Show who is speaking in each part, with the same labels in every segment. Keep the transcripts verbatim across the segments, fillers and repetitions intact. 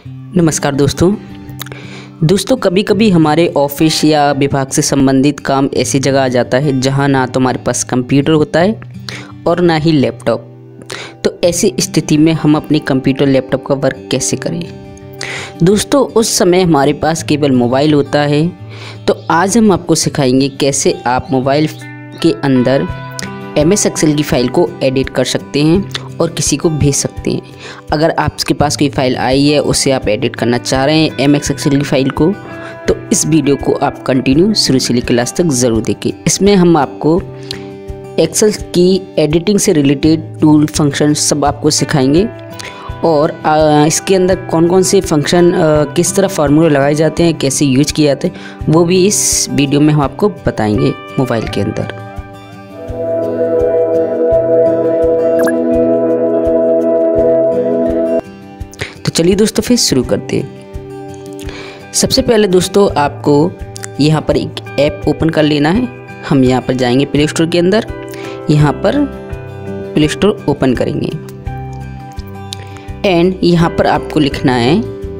Speaker 1: नमस्कार दोस्तों दोस्तों कभी कभी हमारे ऑफिस या विभाग से संबंधित काम ऐसी जगह आ जाता है जहां ना तो हमारे पास कंप्यूटर होता है और ना ही लैपटॉप। तो ऐसी स्थिति में हम अपनी कंप्यूटर लैपटॉप का वर्क कैसे करें। दोस्तों उस समय हमारे पास केवल मोबाइल होता है। तो आज हम आपको सिखाएंगे कैसे आप मोबाइल के अंदर एम एस एक्सेल की फ़ाइल को एडिट कर सकते हैं और किसी को भेज सकते हैं। अगर आपके पास कोई फ़ाइल आई है उसे आप एडिट करना चाह रहे हैं एम एस एक्सेल की फ़ाइल को, तो इस वीडियो को आप कंटिन्यू शुरू से लेकर लास्ट तक ज़रूर देखें। इसमें हम आपको एक्सेल की एडिटिंग से रिलेटेड टूल फंक्शन सब आपको सिखाएंगे और आ, इसके अंदर कौन कौन से फंक्शन किस तरह फार्मूले लगाए जाते हैं, कैसे यूज किए जाते हैं, वो भी इस वीडियो में हम आपको बताएंगे मोबाइल के अंदर। चलिए दोस्तों फिर शुरू करते हैं। सबसे पहले दोस्तों आपको यहाँ पर एक ऐप ओपन कर लेना है। हम यहाँ पर जाएंगे प्ले स्टोर के अंदर, यहाँ पर प्ले स्टोर ओपन करेंगे एंड यहाँ पर आपको लिखना है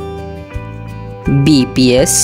Speaker 1: B P S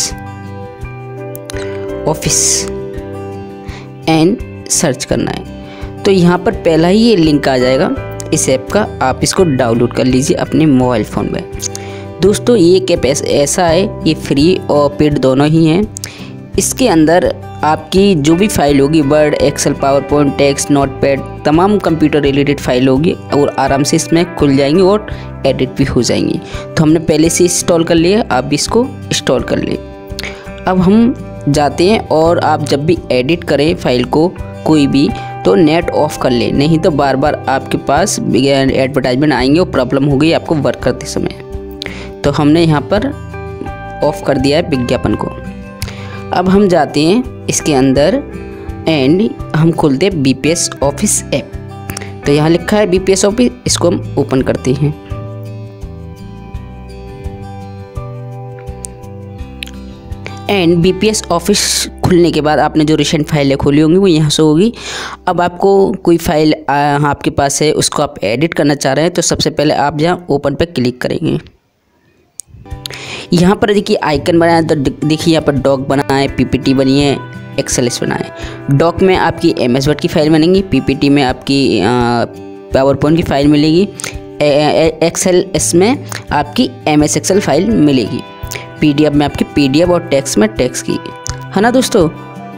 Speaker 1: Office and search करना है। तो यहाँ पर पहला ही ये लिंक आ जाएगा इस ऐप का, आप इसको डाउनलोड कर लीजिए अपने मोबाइल फ़ोन में। दोस्तों ये एक ऐप ऐसा है, ये फ्री और पेड दोनों ही हैं। इसके अंदर आपकी जो भी फाइल होगी Word, Excel, PowerPoint, text, notepad, तमाम कंप्यूटर रिलेटेड फाइल होगी और आराम से इसमें खुल जाएंगी और एडिट भी हो जाएंगी। तो हमने पहले से इंस्टॉल कर लिया, आप इसको इंस्टॉल कर लें। अब हम जाते हैं और आप जब भी एडिट करें फाइल को कोई भी, तो नेट ऑफ कर ले, नहीं तो बार बार आपके पास एडवर्टाइजमेंट आएंगे और प्रॉब्लम हो गई आपको वर्क करते समय। तो हमने यहाँ पर ऑफ कर दिया है विज्ञापन को। अब हम जाते हैं इसके अंदर एंड हम खोलते हैं B P S Office app. तो यहाँ लिखा है बी पी एस ऑफिस, इसको हम ओपन करते हैं। And B P S Office खुलने के बाद आपने जो रिसेंट फाइलें खोली होंगी वो यहाँ से होगी। अब आपको कोई फाइल आपके पास है उसको आप एडिट करना चाह रहे हैं, तो सबसे पहले आप यहाँ ओपन पे क्लिक करेंगे। यहाँ पर देखिए आइकन बनाया, तो देखिए यहाँ पर डॉक बना है, पी पी टी बनी है, एक्सेल एस बना है। डॉक में आपकी एम एस वर्ड की फ़ाइल बनेगी, पी पी टी में आपकी पावर पॉइंट की फ़ाइल मिलेगी, एक्सेल एस में आपकी एम एस एक्सेल फाइल मिलेगी, पीडीएफ में आपकी पीडीएफ और टेक्स्ट में टेक्स्ट की, है ना दोस्तों।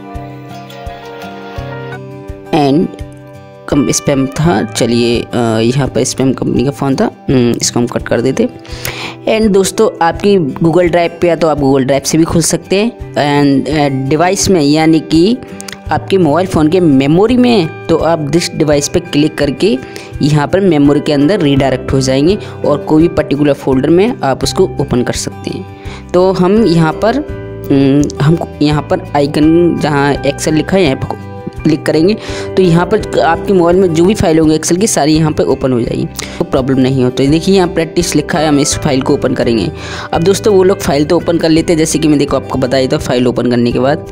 Speaker 1: एंड कम स्पैम था, चलिए यहाँ पर स्पैम कंपनी का फ़ोन था, इसको हम कट कर देते। एंड दोस्तों आपकी गूगल ड्राइव पे है तो आप गूगल ड्राइव से भी खोल सकते हैं। एंड डिवाइस में यानी कि आपके मोबाइल फ़ोन के मेमोरी में, तो आप दिस डिवाइस पे क्लिक करके यहाँ पर मेमोरी के अंदर रीडायरेक्ट हो जाएंगे और कोई भी पर्टिकुलर फोल्डर में आप उसको ओपन कर सकते हैं। तो हम यहाँ पर हम यहाँ पर आइकन जहाँ एक्सेल लिखा है यहाँ पर क्लिक करेंगे, तो यहाँ पर आपके मोबाइल में जो भी फाइल होंगी एक्सेल की सारी यहाँ पर ओपन हो जाएगी, तो प्रॉब्लम नहीं हो। तो देखिए यहाँ प्रैक्टिस लिखा है, हम इस फाइल को ओपन करेंगे। अब दोस्तों वो लोग फाइल तो ओपन कर लेते हैं, जैसे कि मैं देखो आपको बताया था फाइल ओपन करने के बाद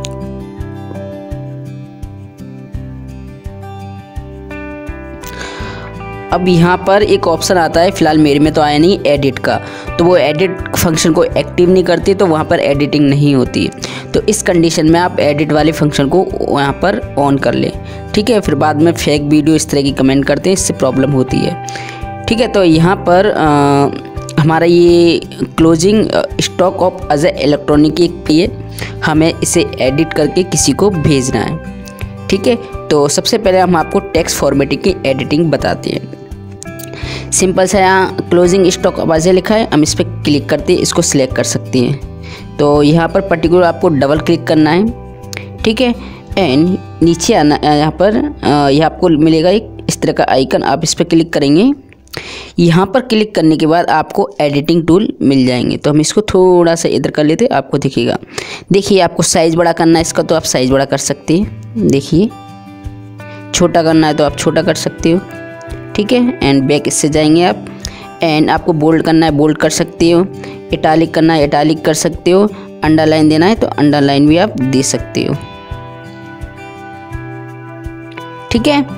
Speaker 1: अब यहाँ पर एक ऑप्शन आता है, फिलहाल मेरे में तो आया नहीं, एडिट का। तो वो एडिट फंक्शन को एक्टिव नहीं करती, तो वहाँ पर एडिटिंग नहीं होती। तो इस कंडीशन में आप एडिट वाले फंक्शन को यहाँ पर ऑन कर लें, ठीक है। फिर बाद में फेक वीडियो इस तरह की कमेंट करते हैं, इससे प्रॉब्लम होती है, ठीक है। तो यहाँ पर आ, हमारा ये closing stock of age a electronic एक है, हमें इसे एडिट करके किसी को भेजना है, ठीक है। तो सबसे पहले हम आपको टेक्स्ट फॉर्मेटिंग की एडिटिंग बताते हैं। सिंपल सा यहाँ क्लोजिंग स्टॉक आवाज़ें लिखा है, हम इस पर क्लिक करते हैं, इसको सिलेक्ट कर सकते हैं। तो यहाँ पर पर्टिकुलर आपको डबल क्लिक करना है, ठीक है। एंड नीचे आना, यहाँ पर यहाँ आपको मिलेगा एक इस तरह का आइकन, आप इस पर क्लिक करेंगे। यहाँ पर क्लिक करने के बाद आपको एडिटिंग टूल मिल जाएंगे। तो हम इसको थोड़ा सा इधर कर लेते हैं, आपको दिखेगा। देखिए आपको साइज़ बड़ा करना है इसका, तो आप साइज़ बड़ा कर सकते हैं, देखिए। छोटा करना है तो आप छोटा कर सकते हो, ठीक है। एंड बैक इससे जाएंगे आप। एंड आपको बोल्ड करना है बोल्ड कर सकते हो, इटालिक करना है इटालिक कर सकते हो, अंडरलाइन देना है तो अंडरलाइन भी आप दे सकते हो, ठीक है।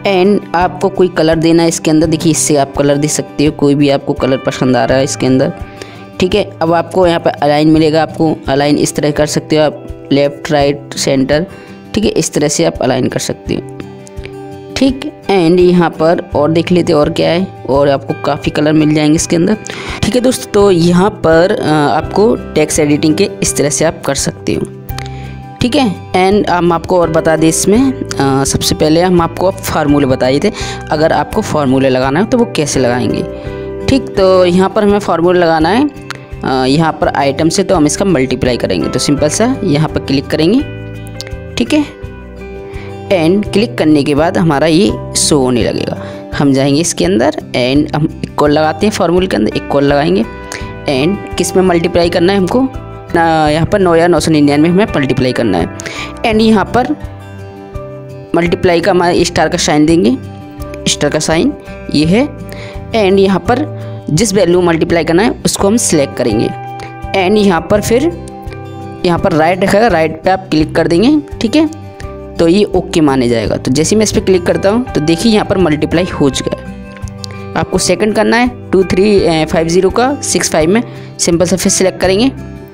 Speaker 1: एंड आपको कोई कलर देना है इसके अंदर। देखिए इससे आप कलर दे सकते हो, कोई भी आपको कलर पसंद आ रहा है इसके अंदर, ठीक है। अब आपको यहाँ पे अलाइन मिलेगा, आपको अलाइन इस तरह कर सकते हो आप, लेफ़्ट राइट सेंटर, ठीक है, इस तरह से आप अलाइन कर सकते हो, ठीक। एंड यहाँ पर और देख लेते और क्या है, और आपको काफ़ी कलर मिल जाएंगे इसके अंदर, ठीक है दोस्तों। तो यहाँ पर आपको टेक्स्ट एडिटिंग के इस तरह से आप कर सकते हो, ठीक है। एंड हम आपको और बता दें इसमें आ, सबसे पहले हम आपको फार्मूले बताए थे, अगर आपको फार्मूले लगाना है तो वो कैसे लगाएंगे, ठीक। तो यहाँ पर हमें फार्मूला लगाना है, आ, यहाँ पर आइटम से तो हम इसका मल्टीप्लाई करेंगे, तो सिंपल सा यहाँ पर क्लिक करेंगे, ठीक है। एंड क्लिक करने के बाद हमारा ये शो होने लगेगा। हम जाएंगे इसके अंदर एंड हम इक्वल लगाते हैं, फार्मूले के अंदर इक्वल लगाएंगे। एंड किस में मल्टीप्लाई करना है हमको, यहाँ पर नौ या नौ सौ निन्यानवे हमें मल्टीप्लाई करना है। एंड यहाँ पर मल्टीप्लाई का हमारे स्टार का साइन देंगे, स्टार का साइन ये है। एंड यहाँ पर जिस वैल्यू मल्टीप्लाई करना है उसको हम सिलेक्ट करेंगे। एंड यहाँ पर फिर यहाँ पर राइट रखेगा, राइट पे आप क्लिक कर देंगे, ठीक है। तो ये ओके माने जाएगा। तो जैसे मैं इस पर क्लिक करता हूँ तो देखिए यहाँ पर मल्टीप्लाई हो चुका है। आपको सेकंड करना है टू थ्री फाइव ज़ीरो का सिक्स फाइव में, सिंपल सा फिर सिलेक्ट करेंगे।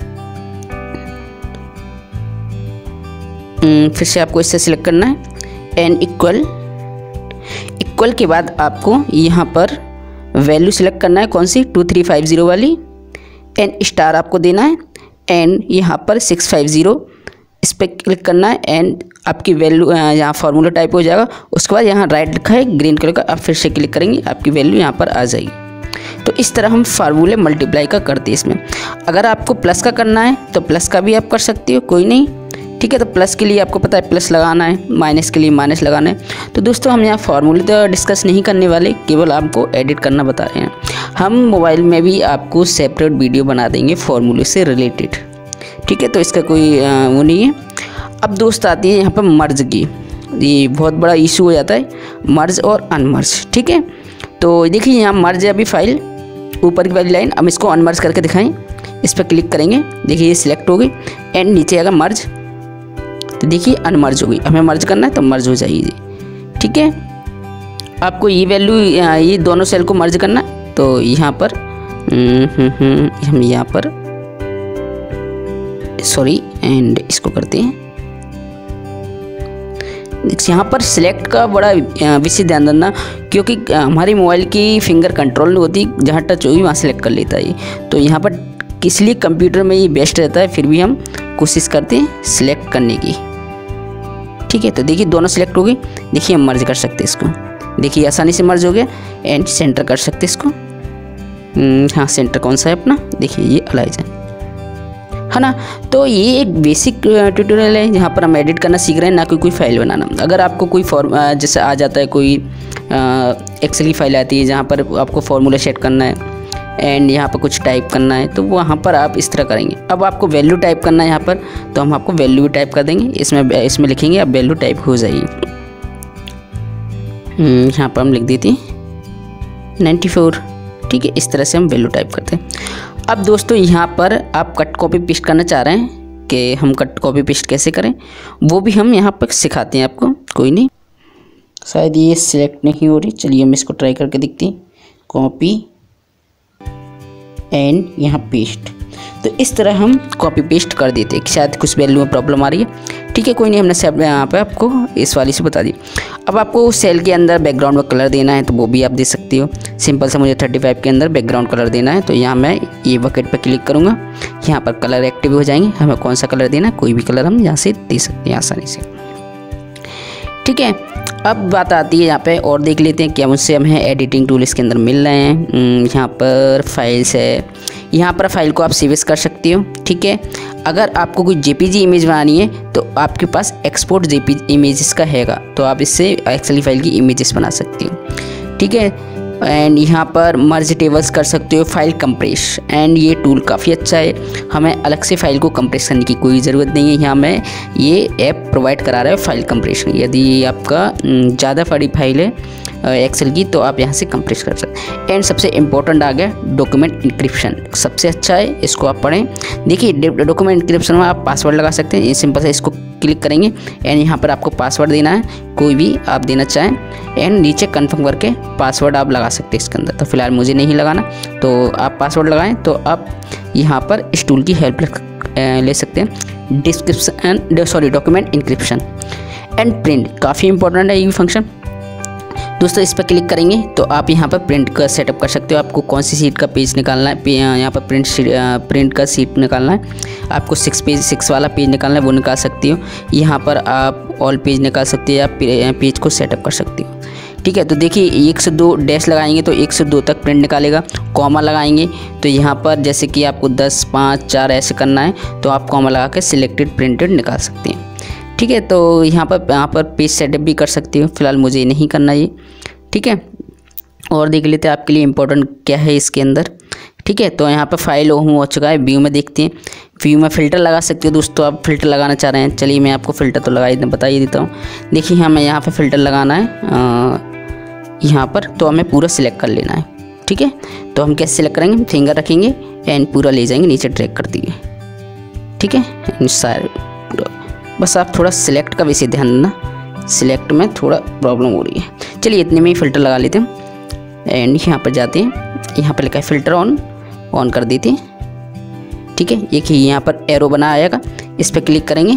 Speaker 1: फिर से आपको इससे सिलेक्ट करना है एंड इक्वल। इक्वल के बाद आपको यहाँ पर वैल्यू सिलेक्ट करना है, कौन सी, टू थ्री फाइव ज़ीरो वाली। एंड स्टार आपको देना है एंड यहाँ पर सिक्स फाइव ज़ीरो इस पर क्लिक करना है। एंड आपकी वैल्यू यहाँ फार्मूला टाइप हो जाएगा। उसके बाद यहाँ राइट लिखा है ग्रीन कलर का, आप फिर से क्लिक करेंगे, आपकी वैल्यू यहाँ पर आ जाएगी। तो इस तरह हम फार्मूले मल्टीप्लाई का करते हैं इसमें। अगर आपको प्लस का करना है तो प्लस का भी आप कर सकते हो, कोई नहीं, ठीक है। तो प्लस के लिए आपको पता है प्लस लगाना है, माइनस के लिए माइनस लगाना है। तो दोस्तों हम यहाँ फार्मूले तो डिस्कस नहीं करने वाले, केवल आपको एडिट करना बता रहे हैं। हम मोबाइल में भी आपको सेपरेट वीडियो बना देंगे फार्मूले से रिलेटेड, ठीक है। तो इसका कोई वो नहीं है। अब दोस्त आती है यहाँ पर मर्ज की, ये बहुत बड़ा इशू हो जाता है, मर्ज और अनमर्ज, ठीक है। तो देखिए यहाँ मर्ज है अभी फाइल, ऊपर की वाली लाइन, अब इसको अनमर्ज करके दिखाएं। इस पर क्लिक करेंगे, देखिए ये सिलेक्ट हो गई। एंड नीचे आएगा मर्ज, तो देखिए अनमर्ज हो गई। हमें मर्ज करना है तो मर्ज हो जाएगी, ठीक है। आपको ये वैल्यू ये दोनों सेल को मर्ज करना है, तो यहाँ पर हम यहाँ पर सॉरी एंड इसको करते हैं। यहाँ पर सिलेक्ट का बड़ा विशेष ध्यान देना, क्योंकि हमारी मोबाइल की फिंगर कंट्रोल नहीं होती, जहाँ टच होगी वहाँ सिलेक्ट कर लेता है। तो यहाँ पर इसलिए कंप्यूटर में ये बेस्ट रहता है, फिर भी हम कोशिश करते हैं सिलेक्ट करने की, ठीक है। तो देखिए दोनों सिलेक्ट हो गई। देखिए हम मर्ज कर सकते हैं इसको, देखिए आसानी से मर्ज हो गया। एंड सेंटर कर सकते हैं इसको, हाँ सेंटर कौन सा है अपना, देखिए ये अलाइजन है ना। तो ये एक बेसिक ट्यूटोरियल है जहाँ पर हम एडिट करना सीख रहे हैं, ना कोई कोई फाइल बनाना। अगर आपको कोई फॉर्म जैसे आ जाता है, कोई एक्सेल की फाइल आती है जहाँ पर आपको फार्मूला सेट करना है एंड यहाँ पर कुछ टाइप करना है, तो वहाँ पर आप इस तरह करेंगे। अब आपको वैल्यू टाइप करना है यहाँ पर, तो हम आपको वैल्यू भी टाइप कर देंगे, इसमें इसमें लिखेंगे, अब वैल्यू टाइप हो जाएगी। यहाँ पर हम लिख देते हैं नाइन्टी फोर, ठीक है। इस तरह से हम वैल्यू टाइप करते हैं। अब दोस्तों यहाँ पर आप कट कॉपी पेस्ट करना चाह रहे हैं कि हम कट कॉपी पेस्ट कैसे करें, वो भी हम यहाँ पर सिखाते हैं आपको, कोई नहीं। शायद ये सिलेक्ट नहीं हो रही, चलिए हम इसको ट्राई करके देखते हैं। कॉपी एंड यहाँ पेस्ट, तो इस तरह हम कॉपी पेस्ट कर देते हैं। शायद कुछ वैल्यू में प्रॉब्लम आ रही है, ठीक है, कोई नहीं, हमने सब यहाँ पे आपको इस वाली से बता दी। अब आपको सेल के अंदर बैकग्राउंड में कलर देना है तो वो भी आप दे सकते हो। सिंपल सा मुझे थर्टी फाइव के अंदर बैकग्राउंड कलर देना है, तो यहाँ मैं ये बकेट पर क्लिक करूँगा, यहाँ पर कलर एक्टिव हो जाएंगे। हमें कौन सा कलर देना है, कोई भी कलर हम यहाँ से दे सकते हैं आसानी से, ठीक है। अब बात आती है यहाँ पे और देख लेते हैं क्या मुझसे हमें एडिटिंग टूल इसके अंदर मिल रहे हैं। यहाँ पर फाइल्स है, यहाँ पर फाइल को आप सेव कर सकते हो, ठीक है। अगर आपको कोई जेपीजी इमेज बनानी है तो आपके पास एक्सपोर्ट जेपीजी इमेजेस का हैगा, तो आप इससे एक्सेल फाइल की इमेजेस बना सकते हो, ठीक है। एंड यहाँ पर मर्ज टेबल्स कर सकते हो, फाइल कंप्रेस, एंड ये टूल काफ़ी अच्छा है, हमें अलग से फाइल को कंप्रेस करने की कोई ज़रूरत नहीं है। यहाँ में ये ऐप प्रोवाइड करा रहा है फाइल कंप्रेशन। यदि आपका ज़्यादा बड़ी फाइल है एक्सेल की तो आप यहाँ से कंप्रेस कर सकते हैं। एंड सबसे इम्पोर्टेंट आ गया डॉक्यूमेंट इंक्रिप्शन, सबसे अच्छा है, इसको आप पढ़ें। देखिए डॉक्यूमेंट इंक्रिप्शन में आप पासवर्ड लगा सकते हैं, ये सिंपल से इसको क्लिक करेंगे एंड यहाँ पर आपको पासवर्ड देना है, कोई भी आप देना चाहें एंड नीचे कन्फर्म करके पासवर्ड आप लगा सकते हैं इसके अंदर। तो फिलहाल मुझे नहीं लगाना, तो आप पासवर्ड लगाएं। तो आप यहाँ पर इस टूल की हेल्प ले सकते हैं। Description sorry document encryption and print काफ़ी इंपॉर्टेंट है ये फंक्शन दोस्तों। इस पर क्लिक करेंगे तो आप यहाँ पर प्रिंट का सेटअप कर सकते हो। आपको कौन सी सीट का पेज निकालना है, यहाँ पर प्रिंट प्रिंट का सीट निकालना है, आपको सिक्स पेज सिक्स वाला पेज निकालना है, वो निकाल सकती हो। यहाँ पर आप ऑल पेज निकाल सकते हो या पेज को सेटअप कर सकते हो। ठीक है, तो देखिए एक से दो डैश लगाएंगे तो एक से दो तक प्रिंट निकालेगा। कॉमा लगाएंगे तो यहाँ पर जैसे कि आपको दस पाँच चार ऐसे करना है तो आप कॉमा लगा के सिलेक्टेड प्रिंटेड निकाल सकते हैं। ठीक है, तो यहाँ पर यहाँ पर पेज सेटअप भी कर सकते हो। फिलहाल मुझे नहीं करना ये। ठीक है, और देख लेते हैं आपके लिए इम्पोर्टेंट क्या है इसके अंदर। ठीक है, तो यहाँ पर फाइल ओपन हो चुका है। व्यू में देखते हैं, व्यू में फ़िल्टर लगा सकते हो दोस्तों। आप फ़िल्टर लगाना चाह रहे हैं, चलिए मैं आपको फ़िल्टर तो लगा ही बता ही देता हूँ। देखिए हमें यहाँ पर फ़िल्टर लगाना है यहाँ पर, तो हमें पूरा सिलेक्ट कर लेना है। ठीक है, तो हम कैसे सिलेक्ट करेंगे, फिंगर रखेंगे एंड पूरा ले जाएंगे नीचे, ड्रैग कर दिए। ठीक है, सारे बस आप थोड़ा सिलेक्ट का वैसे ध्यान देना, सिलेक्ट में थोड़ा प्रॉब्लम हो रही है। चलिए इतने में ही फ़िल्टर लगा लेते हैं एंड यहाँ पर जाते हैं, यहाँ पर लिखा है फ़िल्टर ऑन, ऑन कर देते हैं। ठीक है, एक ही यहाँ पर एरो बना आएगा, इस पर क्लिक करेंगे।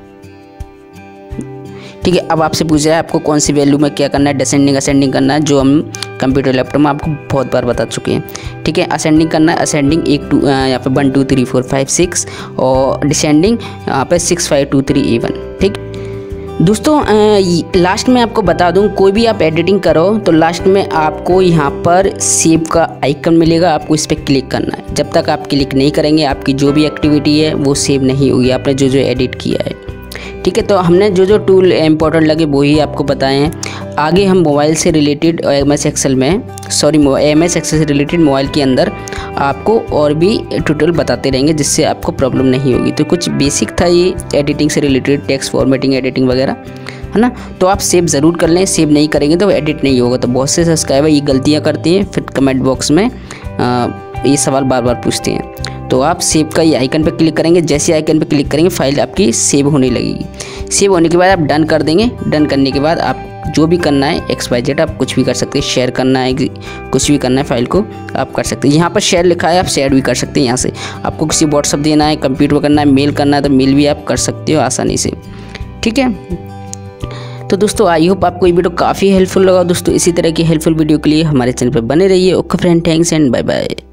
Speaker 1: ठीक है, अब आपसे पूछा है आपको कौन सी वैल्यू में क्या करना है, डिसेंडिंग असेंडिंग करना है, जो हम कंप्यूटर लैपटॉप में आपको बहुत बार बता चुके हैं। ठीक है, असेंडिंग करना है, असेंडिंग एक टू यहाँ पे one two three four five six, और डिसेंडिंग यहाँ पे six five two three a one. ठीक दोस्तों, लास्ट में आपको बता दूं, कोई भी आप एडिटिंग करो तो लास्ट में आपको यहाँ पर सेव का आइकन मिलेगा, आपको इस पर क्लिक करना है। जब तक आप क्लिक नहीं करेंगे आपकी जो भी एक्टिविटी है वो सेव नहीं होगी, आपने जो जो एडिट किया है। ठीक है, तो हमने जो जो टूल इंपॉर्टेंट लगे वो ही आपको बताए हैं। आगे हम मोबाइल से रिलेटेड एम एस एक्सेल में सॉरी एम एस एक्सेल से रिलेटेड मोबाइल के अंदर आपको और भी ट्यूटोरियल बताते रहेंगे, जिससे आपको प्रॉब्लम नहीं होगी। तो कुछ बेसिक था ये एडिटिंग से रिलेटेड, टेक्स्ट फॉर्मेटिंग एडिटिंग वगैरह, है ना। तो आप सेव ज़रूर कर लें, सेव नहीं करेंगे तो एडिट नहीं होगा। तो बहुत से सब्सक्राइबर ये गलतियाँ करते हैं, फिर कमेंट बॉक्स में आ, ये सवाल बार बार पूछते हैं। तो आप सेव का ये आइकन पर क्लिक करेंगे, जैसे आइकन पर क्लिक करेंगे फाइल आपकी सेव होने लगेगी। सेव होने के बाद आप डन कर देंगे। डन करने के बाद आप जो भी करना है एक्स वाई जेड आप कुछ भी कर सकते हैं, शेयर करना है, कुछ भी करना है फाइल को आप कर सकते हैं। यहाँ पर शेयर लिखा है, आप शेयर भी कर सकते हैं। यहाँ से आपको किसी व्हाट्सअप देना है, कंप्यूटर करना है, मेल करना है तो मेल भी आप कर सकते हो आसानी से। ठीक है, तो दोस्तों आई होप आपको ये वीडियो काफ़ी हेल्पफुल लगा दोस्तों। इसी तरह की हेल्पफुल वीडियो के लिए हमारे चैनल पर बने रहिए। Okay friend, thanks and bye bye.